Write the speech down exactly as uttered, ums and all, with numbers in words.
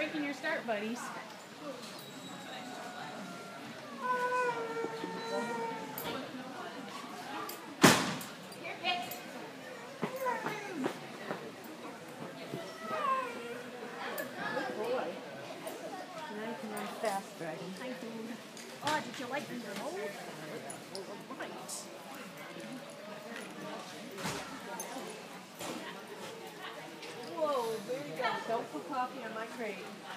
making your start, buddies. Fast dragon. Hi, dude. Oh, did you like the roll? Right. Whoa, there you go. Don't put coffee on my crate.